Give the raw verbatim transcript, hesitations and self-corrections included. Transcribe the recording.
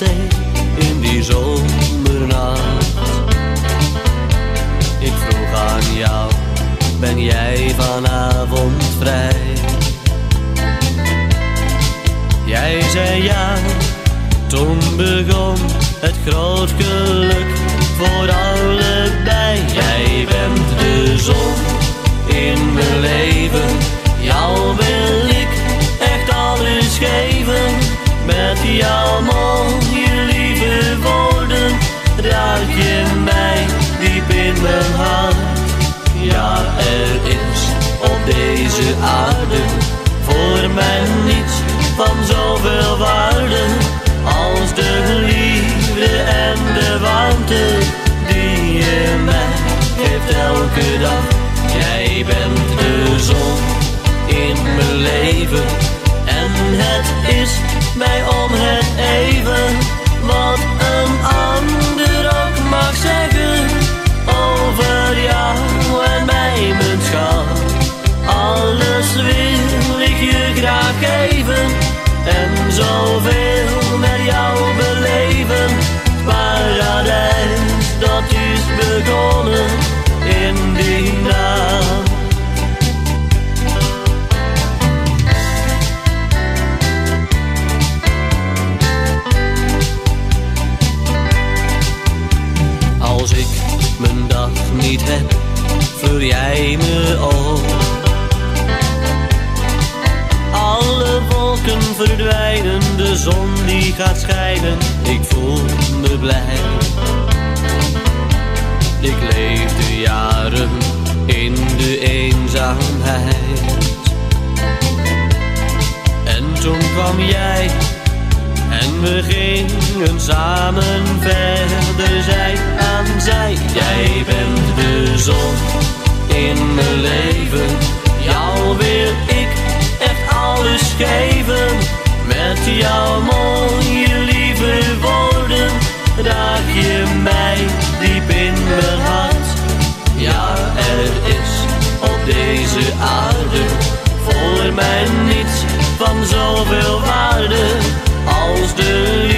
steen in die zomernacht. Ik vroeg aan jou, ben jij vanavond vrij? Jij zei ja, toen begon het groot geluk voor allebei. Jij bent de zon in mijn leven, jou wil ik echt alles geven. Met jouw mooie lieve woorden raak je mij diep in mijn hart. Ja, er is op deze aarde voor mij niets van zoveel waarde als de liefde en de warmte die je mij geeft elke dag. Jij bent de zon in mijn leven en het is mij om het even wat een ander ook mag zeggen over jou en mij, mijn schat. Alles wil ik je graag geven en zoveel met jou beleven. Het paradijs dat is begonnen in die nacht. Als ik mijn dag niet heb, vul jij me op. Alle wolken verdwijnen, de zon die gaat schijnen, ik voel me blij. Ik leefde jaren in de eenzaamheid en toen kwam jij en we gingen samen verder zij aan zij. Jij bent de zon in mijn leven, jou wil ik echt alles geven. Met jouw mooie lieve woorden raak je mij diep in mijn hart. Ja, er is op deze aarde voor mij niets van zoveel waarde als de